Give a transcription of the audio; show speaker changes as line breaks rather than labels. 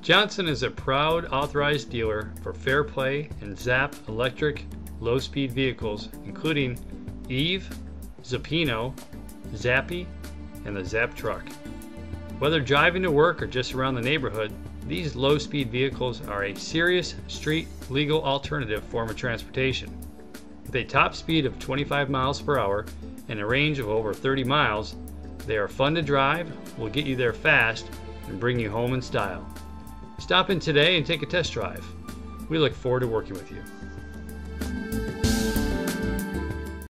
Johnson is a proud authorized dealer for Fairplay and Zap electric low-speed vehicles, including Eve, Zappino, Zappy, and the Zap Truck. Whether driving to work or just around the neighborhood, these low-speed vehicles are a serious street legal alternative form of transportation. With a top speed of 25 miles per hour and a range of over 30 miles, they are fun to drive, will get you there fast, and bring you home in style. Stop in today and take a test drive. We look forward to working with you.